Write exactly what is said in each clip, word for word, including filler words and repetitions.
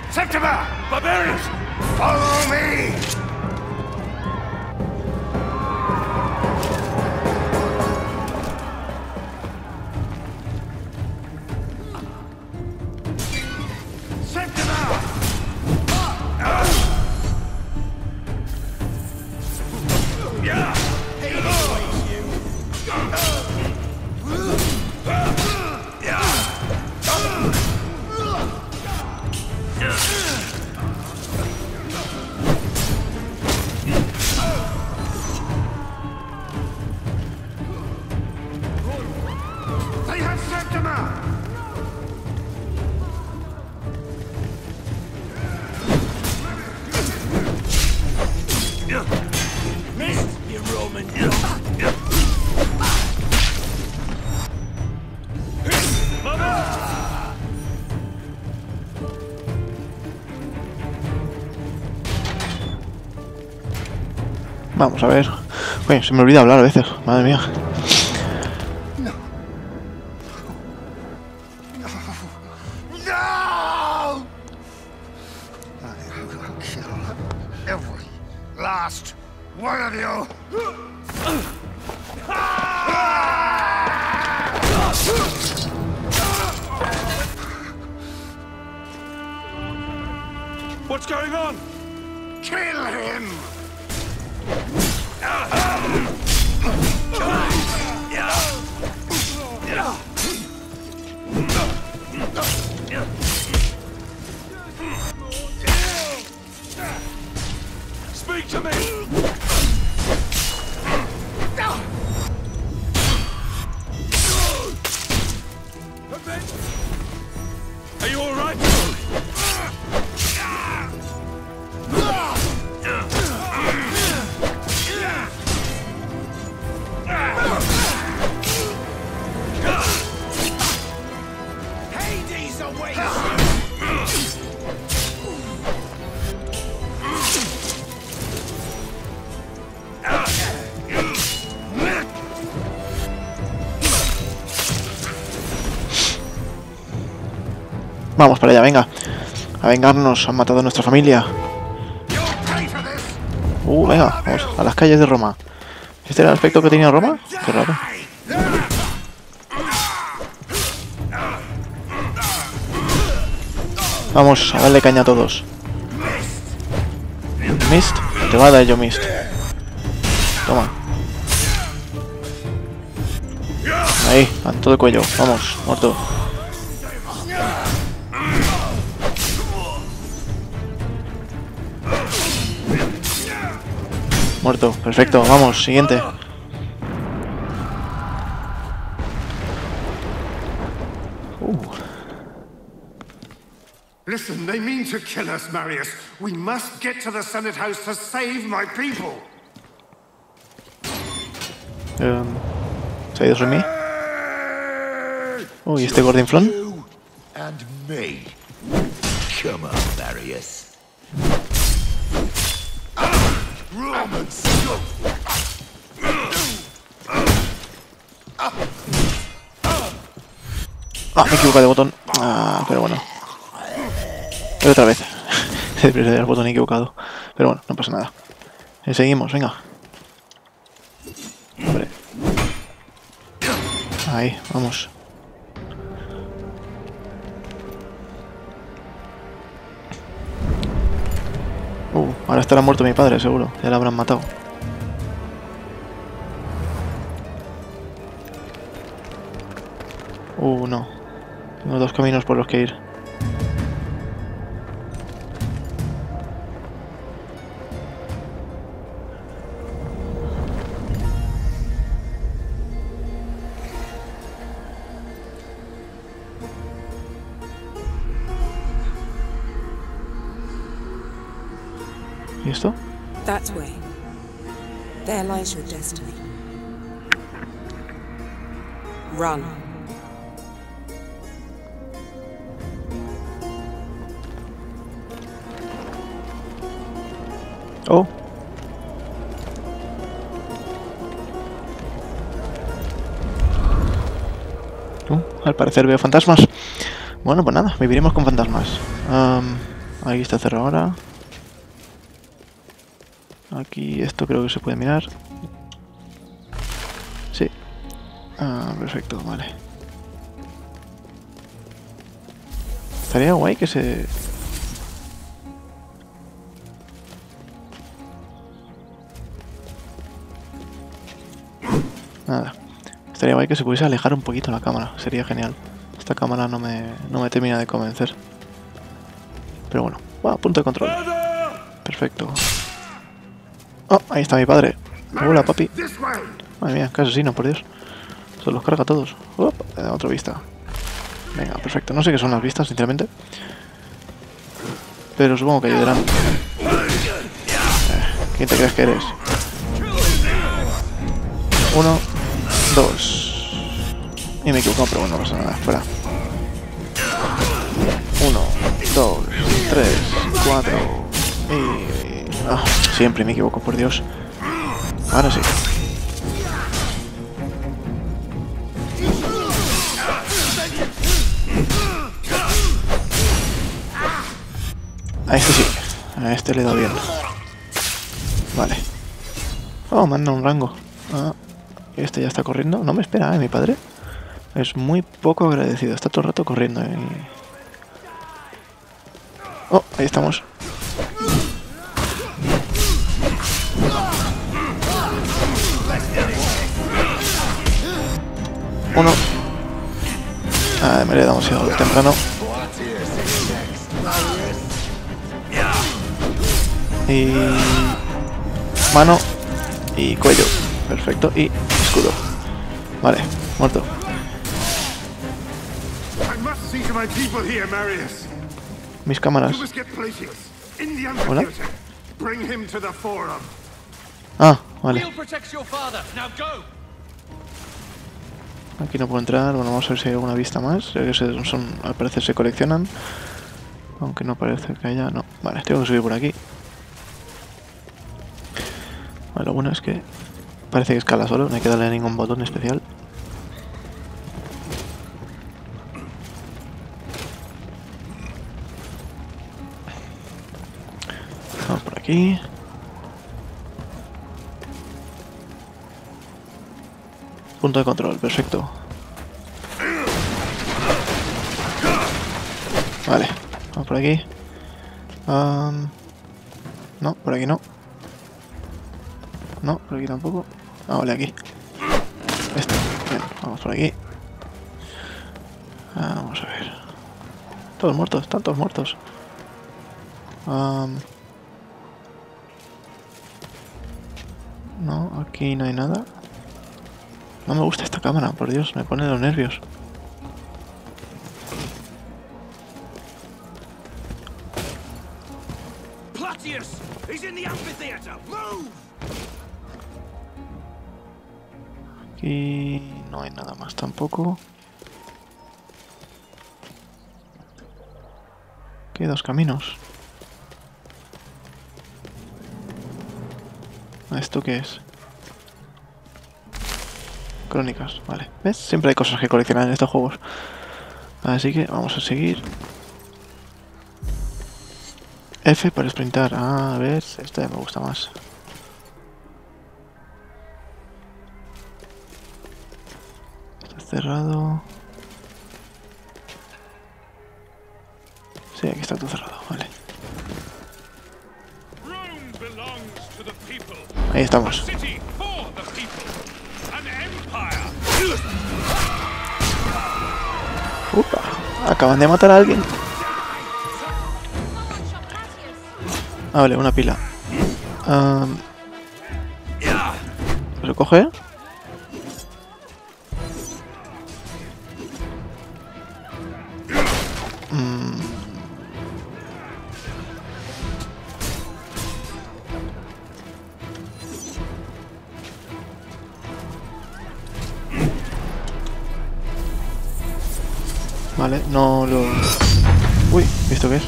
Septima! Barbarians! Follow me! Vamos a ver. Oye, se me olvida hablar a veces. Madre mía. No. No. I will kill every last one of you. What's going on? Kill him. Speak to me! Are you all right? Hades awaits you! Vamos para allá, venga. A vengarnos, han matado a nuestra familia. Uh, venga, vamos a las calles de Roma. ¿Este era el aspecto que tenía Roma? Qué raro. Vamos, a darle caña a todos. Mist, te va a dar yo Mist. Toma. Ahí, a todo el cuello. Vamos, muerto. Muerto, perfecto, vamos, siguiente. Uh. Listen, they mean to kill us, Marius. We must get to the Senate House to save my people. Um, ¿Se ha ido Remy? Uy, ¿este gordinflón? And me. Come on, Marius. Romans. Ah, me he equivocado de botón. Ah, pero bueno. Y otra vez. El botón equivocado. Pero bueno, no pasa nada. Y seguimos, venga. Hombre. Ahí, vamos. Uh, ahora estará muerto mi padre, seguro. Ya lo habrán matado. Uh, no. Tengo dos caminos por los que ir. ¿Y esto? That way. There lies your destiny. Run. Oh. Uh, al parecer veo fantasmas. Bueno, pues nada, viviremos con fantasmas. Um, Aquí está cerrado ahora. Aquí esto creo que se puede mirar. Sí. Ah, perfecto, vale. Estaría guay que se... Nada. Estaría guay que se pudiese alejar un poquito la cámara. Sería genial. Esta cámara no me, no me termina de convencer. Pero bueno. Bueno, punto de control. Perfecto. Oh, ahí está mi padre. Hola, papi. Madre mía, qué asesino, por Dios. Se los carga a todos. Oh, otra vista. Venga, perfecto. No sé qué son las vistas, sinceramente. Pero supongo que ayudarán. Eh, ¿Quién te crees que eres? Uno, dos. Y me he equivocado, pero bueno, no pasa nada. Fuera. Uno, dos, tres, cuatro. Y... Ah, siempre me equivoco, por Dios. Ahora sí. A este sí. A este le da bien. Vale. Oh, manda un rango. Ah, este ya está corriendo. No me espera, ¿eh? Mi padre. Es muy poco agradecido. Está todo el rato corriendo. ¿eh? Oh, ahí estamos. Uno. Ah, me le he dado demasiado temprano. Y... mano. Y cuello. Perfecto. Y escudo. Vale, muerto. Mis cámaras. Hola. Ah, vale. Aquí no puedo entrar. Bueno, vamos a ver si hay alguna vista más. Ya que se, son, al parecer se coleccionan. Aunque no parece que haya... No. Vale, tengo que subir por aquí. Vale, lo bueno es que parece que escala solo. No hay que darle a ningún botón especial. Vamos por aquí. Punto de control, perfecto. Vale, vamos por aquí. Um, no, por aquí no. No, por aquí tampoco. Ah, vale, aquí. Este. Bien, vamos por aquí. Ah, vamos a ver. Todos muertos, están todos muertos. Um, no, aquí no hay nada. No me gusta esta cámara, por Dios, me pone los nervios. Aquí no hay nada más tampoco. Aquí hay dos caminos. ¿Esto qué es? Crónicas, vale. ¿Ves? Siempre hay cosas que coleccionar en estos juegos. Así que vamos a seguir. F para sprintar. Ah, a ver, este me gusta más. Está cerrado. Sí, aquí está todo cerrado, vale. Ahí estamos. Upa, acaban de matar a alguien. Ah, vale, una pila. Um, ¿Lo coge? Mm. Vale, no lo... Uy, ¿esto qué es?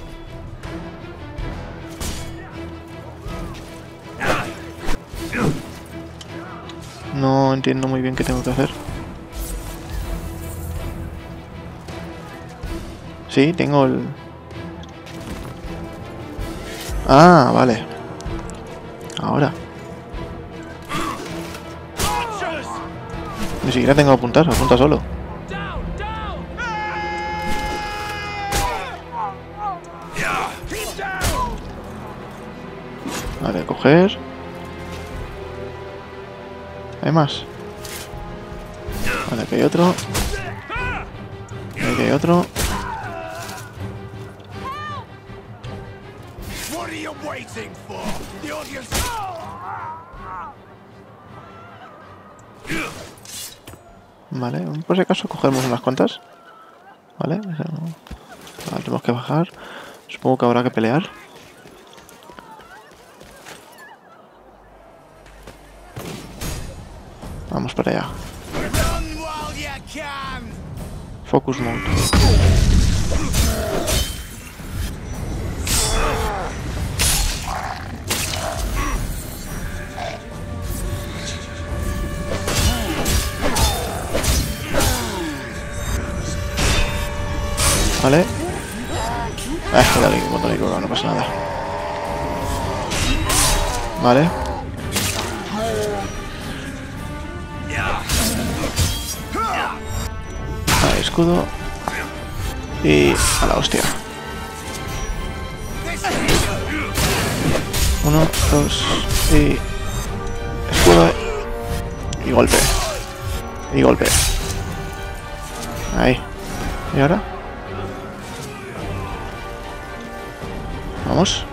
No entiendo muy bien qué tengo que hacer. Sí, tengo el... Ah, vale. Ahora. Ni siquiera tengo que apuntar, apunta solo. Vale, coger. ¿Hay más? Vale, aquí hay otro. Aquí hay otro. Vale, por si acaso cogemos unas cuantas. Vale, vale, tenemos que bajar. Supongo que habrá que pelear. Vamos para allá. Focus mode. Vale. Eh, dale, un botón equivocado, no pasa nada. Vale. Vale, escudo. Y a la hostia. Uno, dos y... escudo. Y golpe. Y golpe. Ahí. ¿Y ahora? Vamos.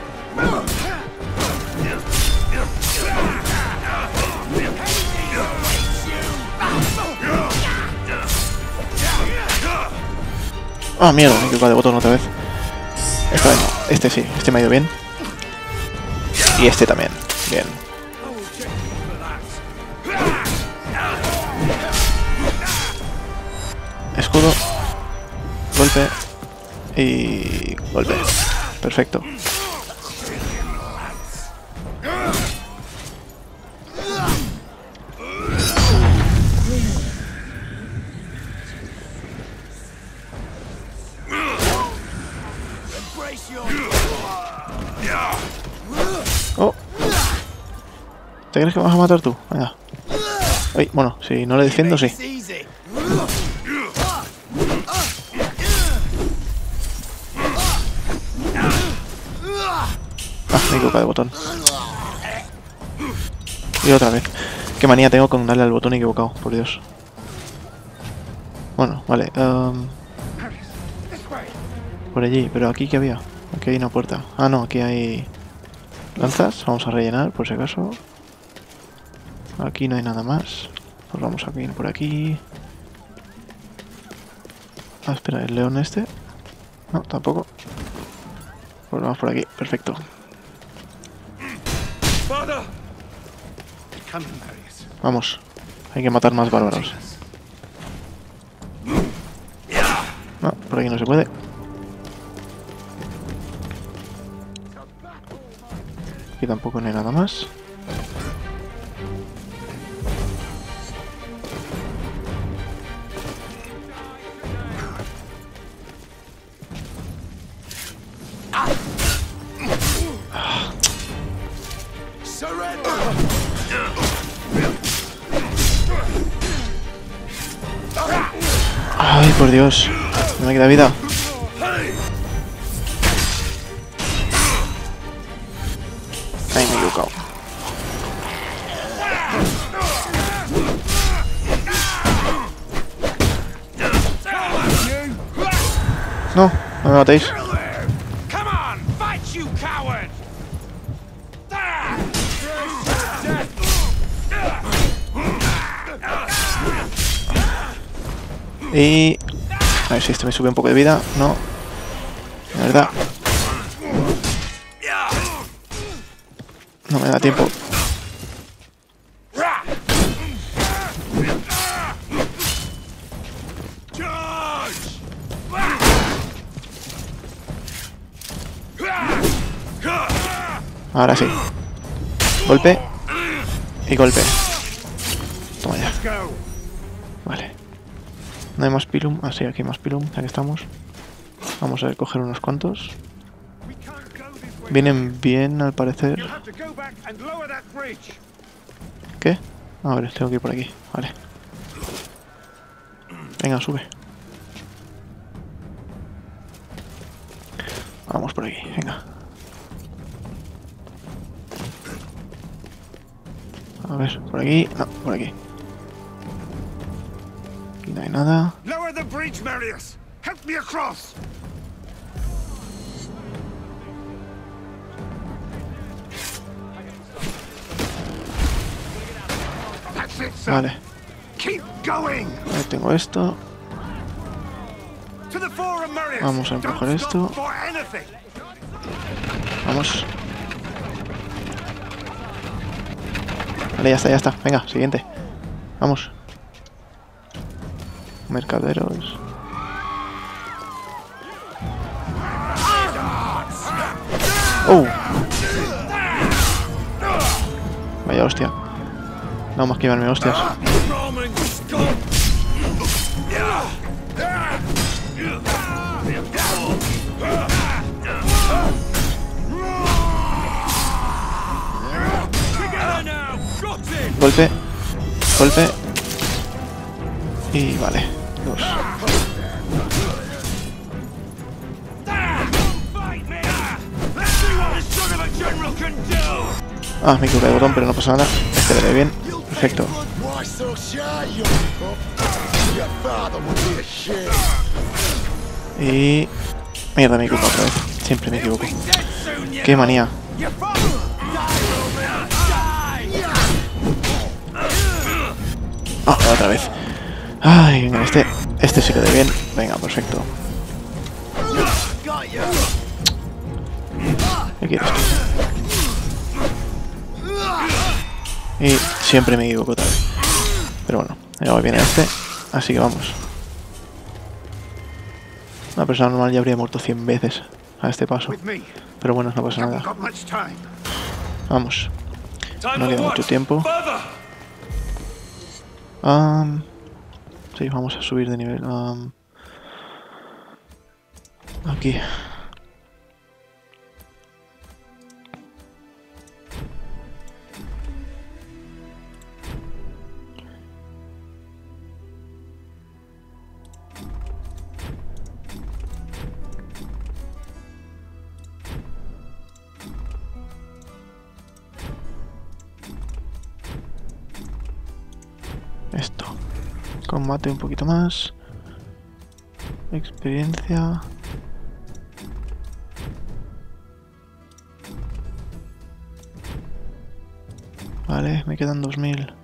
Ah, mierda, me he equivocado de botón otra vez. Esta vez no. Este sí, este me ha ido bien. Y este también. Bien. Escudo. Golpe. Y... golpe. Perfecto. Oh. ¿Te crees que me vas a matar tú? Venga. Ay, bueno, si no le defiendo, sí. Ah, me he equivocado de botón. Y otra vez. Qué manía tengo con darle al botón equivocado, por Dios. Bueno, vale. Um, por allí, pero aquí ¿qué había? Aquí hay una puerta. Ah, no, aquí hay lanzas. Vamos a rellenar, por si acaso. Aquí no hay nada más. Pues vamos a ir por aquí. Ah, espera, ¿el león este? No, tampoco. Pues vamos por aquí, perfecto. Vamos, hay que matar más bárbaros. No, por aquí no se puede. Aquí tampoco no hay nada más. Ay, por Dios, no me queda vida. Ay, me he equivocado. No, no me matéis. Y... a ver si este me sube un poco de vida. No. La verdad. No me da tiempo. Ahora sí. Golpe. Y golpe. Toma ya. Vale. No hay más pilum. Ah, sí, aquí hay más pilum. Ya que estamos. Vamos a coger unos cuantos. Vienen bien, al parecer. You'll have to go back and lower that bridge. ¿Qué? A ver, tengo que ir por aquí. Vale. Venga, sube. Vamos por aquí, venga. A ver, por aquí. No, por aquí. Aquí no hay nada. Lower the bridge, Marius. Help me across. That's it, son. Vale. Keep going. Ahí tengo esto. To the forum, Marius. Vamos a empujar Don't esto. stop for anything. Vamos. Vale, ya está, ya está. Venga, siguiente. Vamos. Mercaderos. ¡Oh! Vaya hostia. No más que llevarme hostias. Golpe. Golpe. Y vale. Dos. Ah, me equivoqué de botón, pero no pasa nada. Este le ve bien. Perfecto. Y... Mierda, me equivoco otra vez. Siempre me equivoco. Qué manía. Ah, otra vez. Ay, venga, este... Este sí quedó bien. Venga, perfecto. ¿Qué quieres tú? Y siempre me equivoco otra vez. Pero bueno, ya viene este. Así que vamos. Una persona normal ya habría muerto cien veces a este paso. Pero bueno, no pasa nada. Vamos. No queda mucho tiempo. Um, sí, vamos a subir de nivel. Um, aquí. Esto. Combate un poquito más. Experiencia. Vale, me quedan dos mil.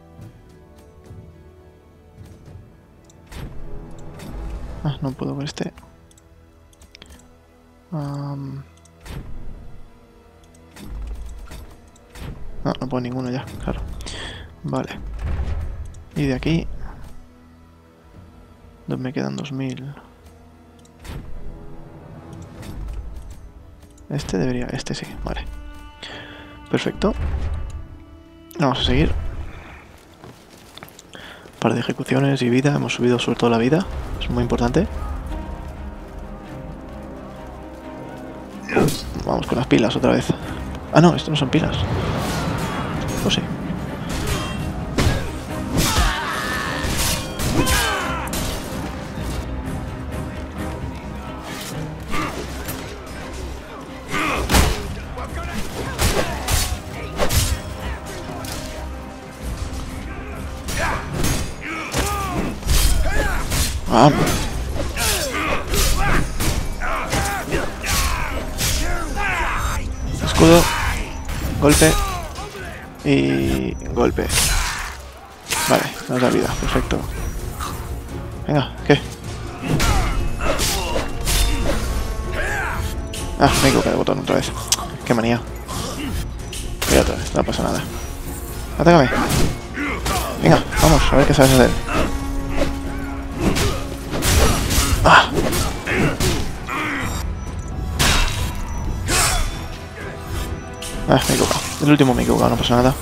Ah, no puedo ver este. Um... No, no puedo ninguno ya, claro. Vale. Y de aquí... Me quedan dos mil. Este debería... Este sí, vale. Perfecto. Vamos a seguir. Un par de ejecuciones y vida. Hemos subido sobre todo la vida. Es muy importante. Vamos con las pilas otra vez. Ah, no, esto no son pilas. ¿O sí? Ah. Escudo, golpe y golpe. Vale, nos da vida, perfecto. Venga, ¿qué? Ah, me he equivocado de botón otra vez. Qué manía. Y otra vez, no pasa nada. Atácame. Venga, vamos, a ver qué sabes hacer. Ah. Ah, me he equivocado. El último me he equivocado, no pasa nada.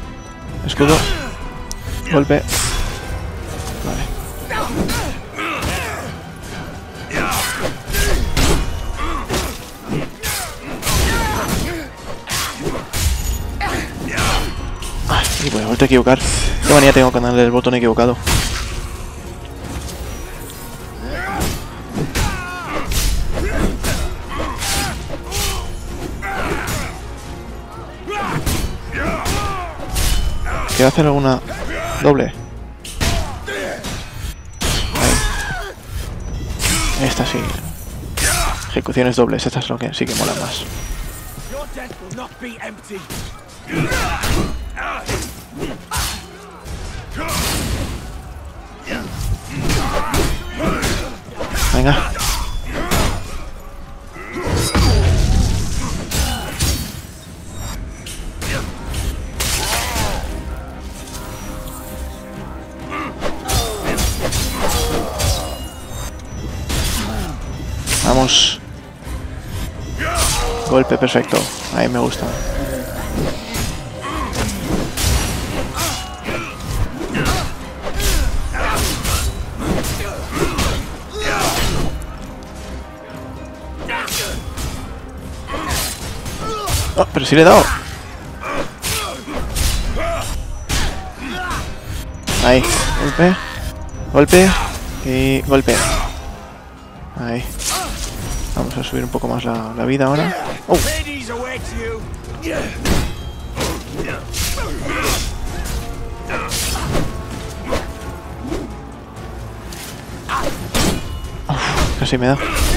Escudo. Golpe. Vale. Y pues he vuelto a equivocar. Qué manía tengo con darle el botón equivocado. Quiero hacer alguna doble. Ahí. Esta sí. Ejecuciones dobles, estas son lo que sí que molan más. Venga. Vamos. Golpe perfecto. Ahí me gusta. Oh, pero sí le he dado. Ahí. Golpe. Golpe. Y golpe. Ahí. Vamos a subir un poco más la, la vida ahora. Oh. Uf, casi me da.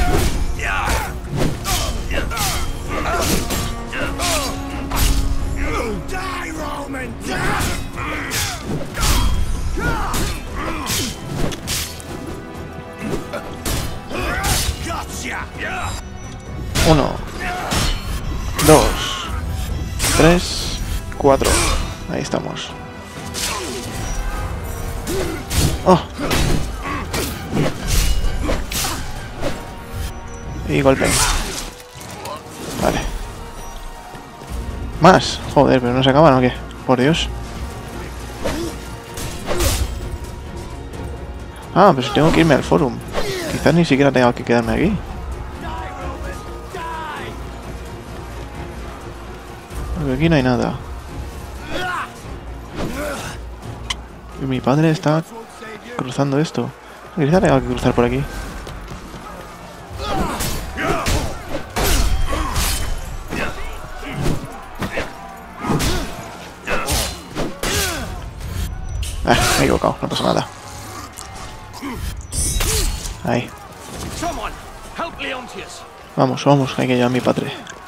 Uno, dos, tres, cuatro. Ahí estamos. Oh. Y golpe. Vale. Más. Joder, pero no se acaban o qué. Por Dios. Ah, pues tengo que irme al forum. Quizás ni siquiera tenga que quedarme aquí. Porque aquí no hay nada. Y mi padre está cruzando esto. Quizá tenga que cruzar por aquí. Ah, me he equivocado, no pasa nada. Ahí. Vamos, vamos, hay que llevar a mi padre.